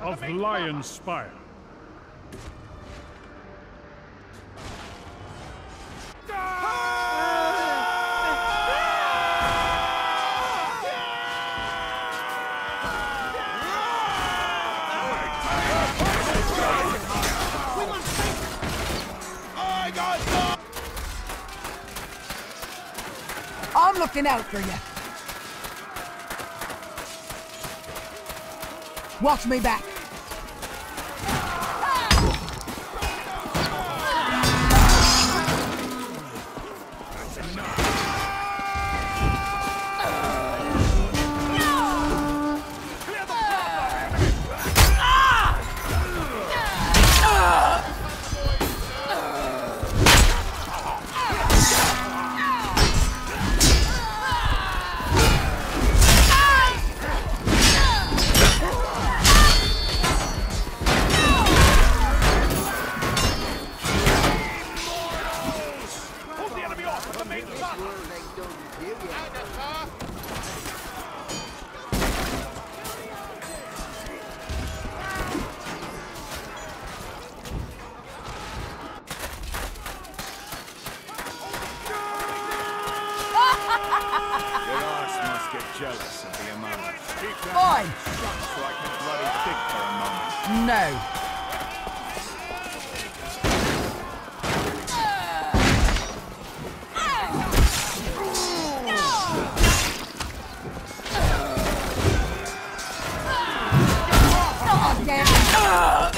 of Lion's Spire. I'm looking out for you. Watch me back. Jealous of the amount of Fine. shots like a bloody pig for a moment. No. Oh, damn.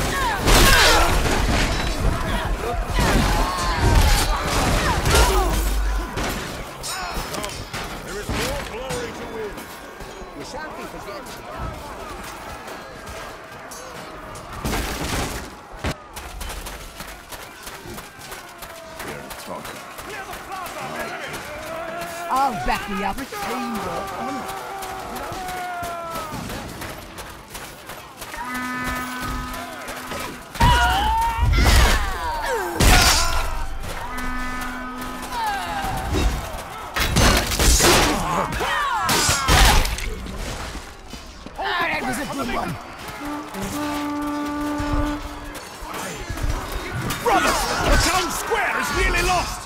I'll back me up. That was a good one. Brothers, the town square is nearly lost!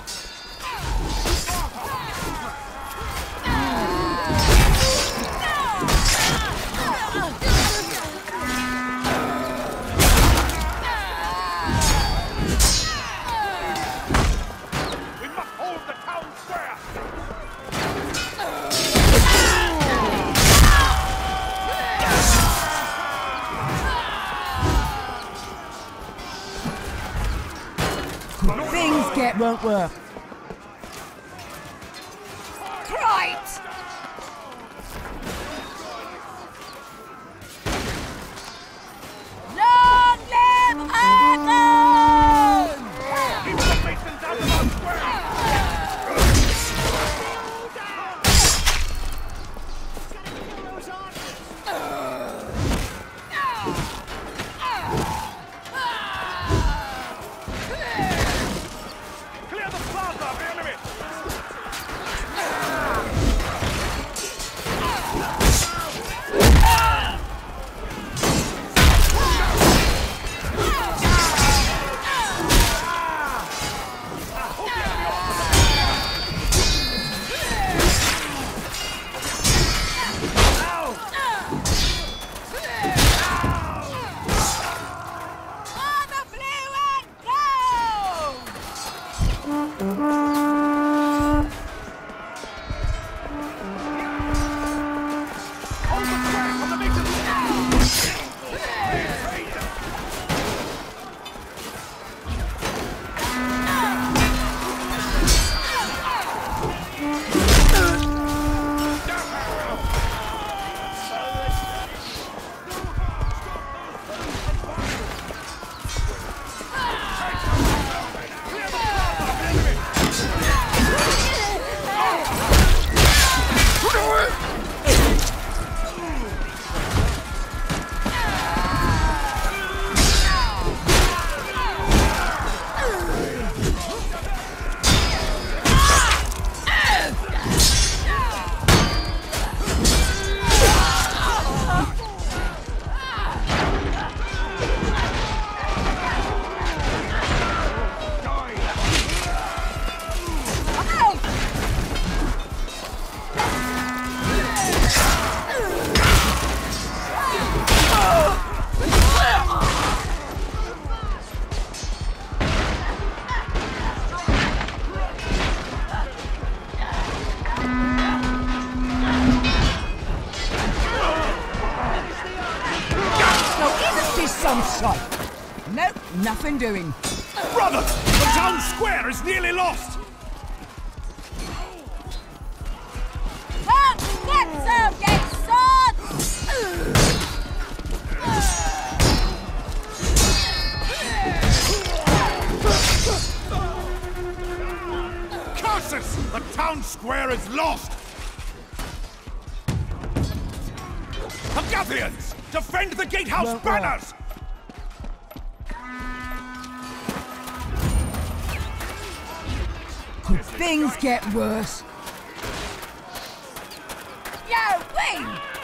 Things won't work. Right! Long live Arthur! Clear the flag! some sight. Nope, nothing doing. Brother, the town square is nearly lost. Come, get some, get some! Curses! The town square is lost. Agathians, defend the gatehouse Won't banners! Could things get worse? Yo, wing!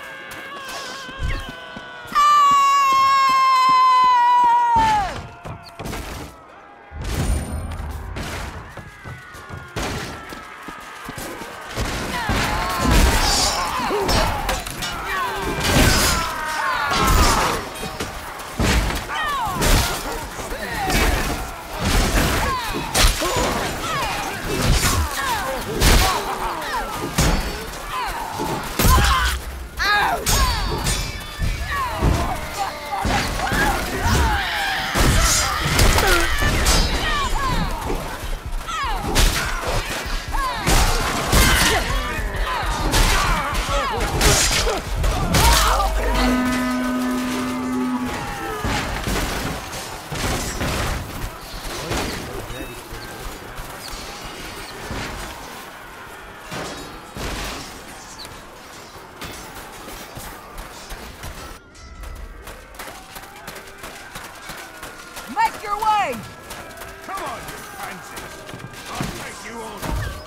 Make your way! Come on, you pansies! I'll take you all.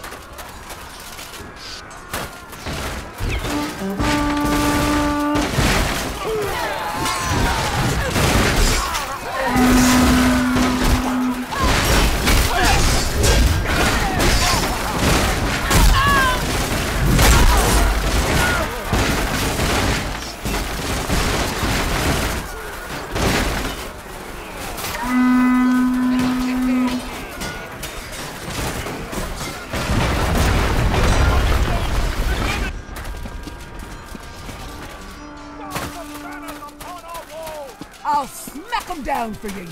I'll smack them down for you.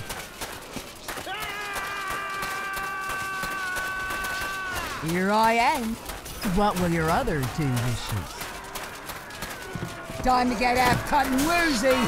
Here I am. What will your other two wishes? Time to get out cut and woozy.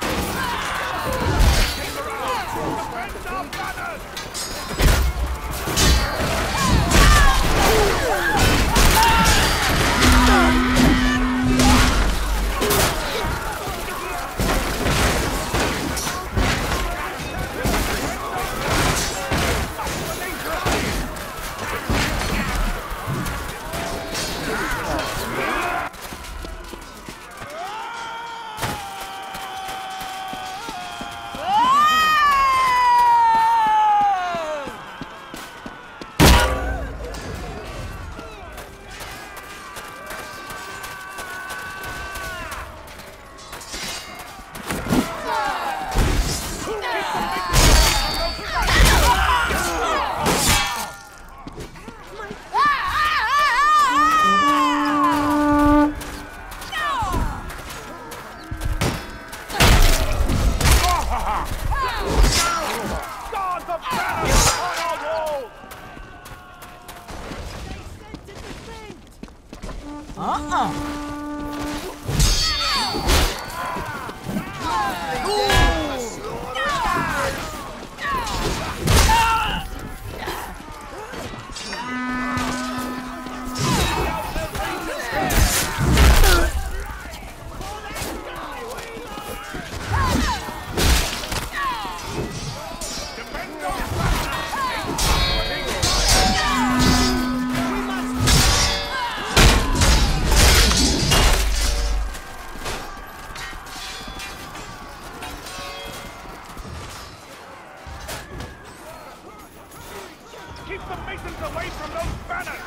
Keep the masons away from those banners!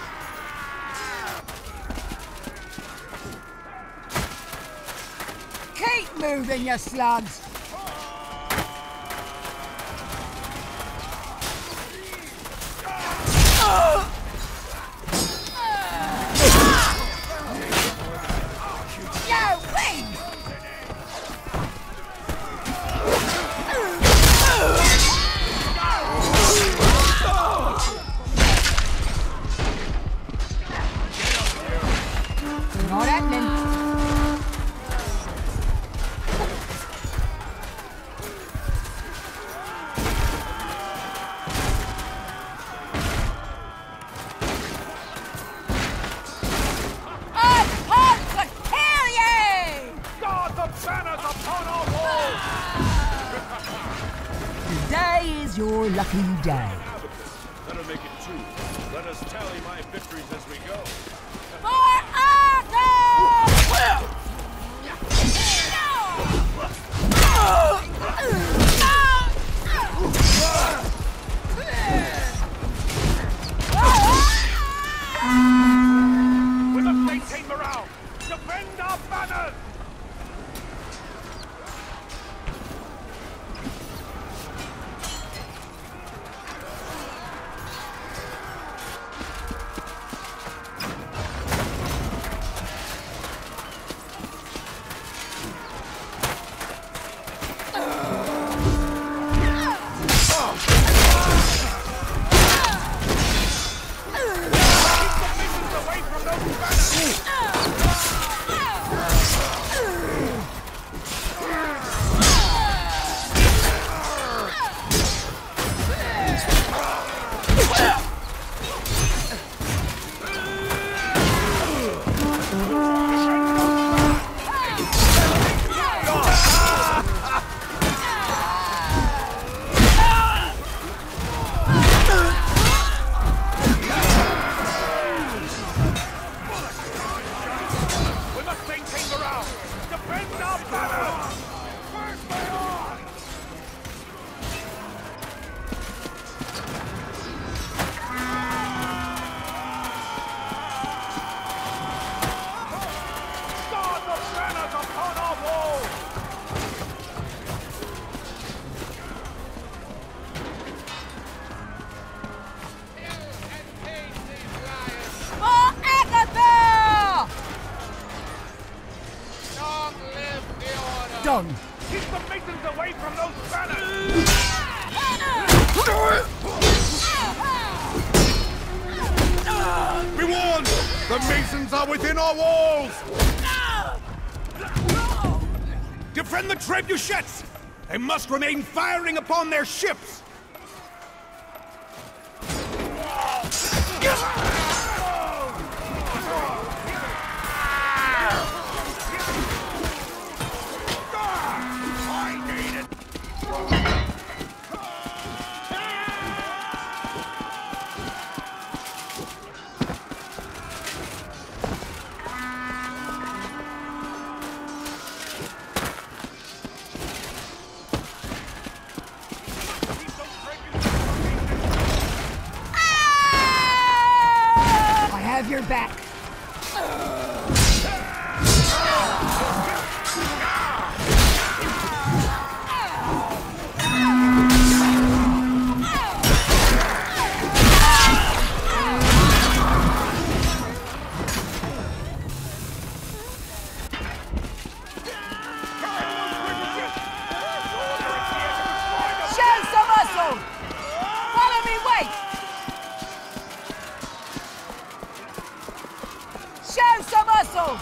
Keep moving, you slugs! Yo, wing! Today's your lucky day. Better make it two. Let us tally my victories as we go. We must maintain morale. Defend our banners. Done. Keep the Masons away from those banners! Be warned! The Masons are within our walls! Defend the trebuchets! They must remain firing upon their ships! Your back. Show some muscle. Follow me, wait. Show some muscle!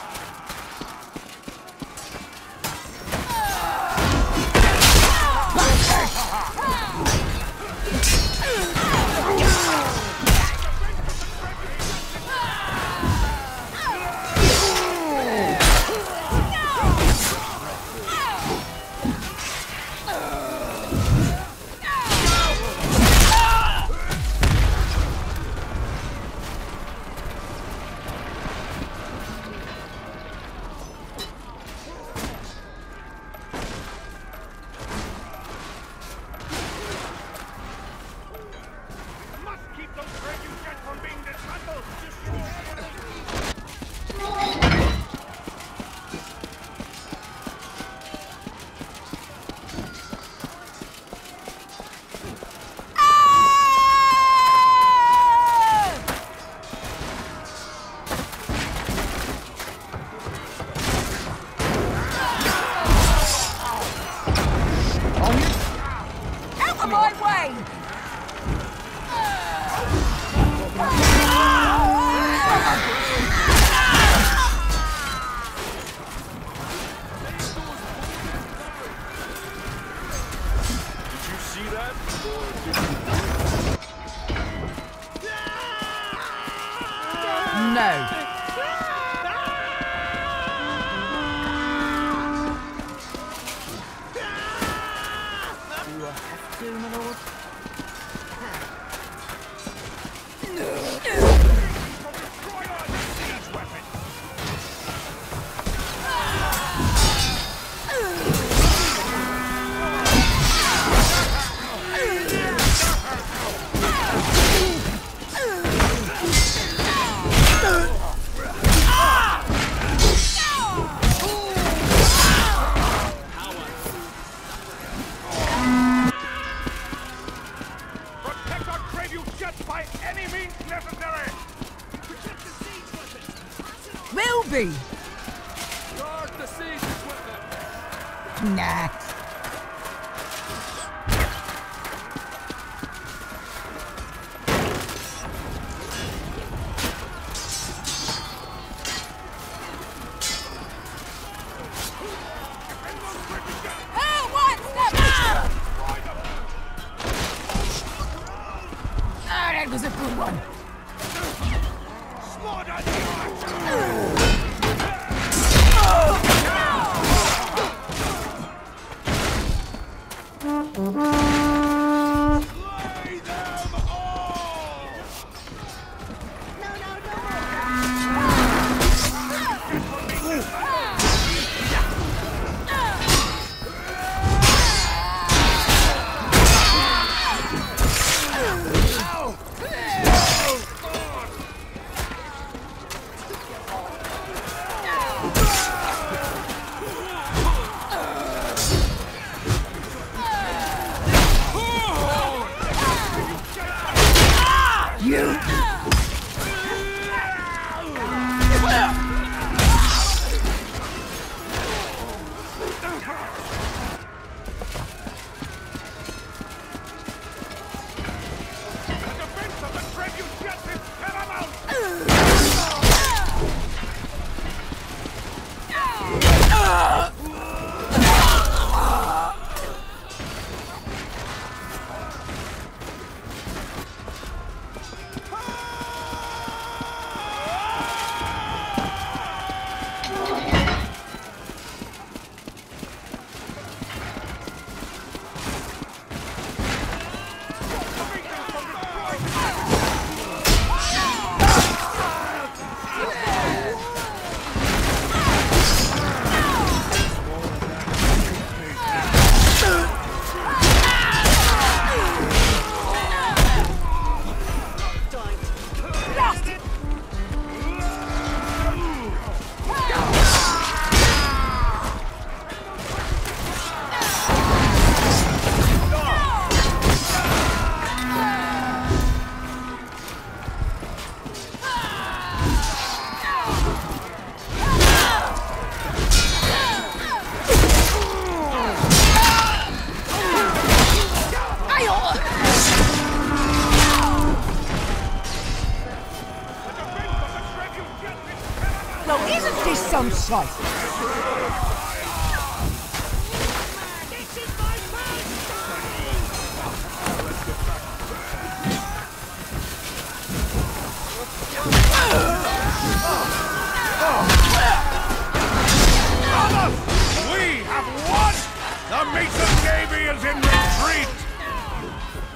No. to, my lord? Will be. Guard the siege equipment. Nah. That was a good one. Isn't this some sight? We have won! The Mason Navy is in retreat!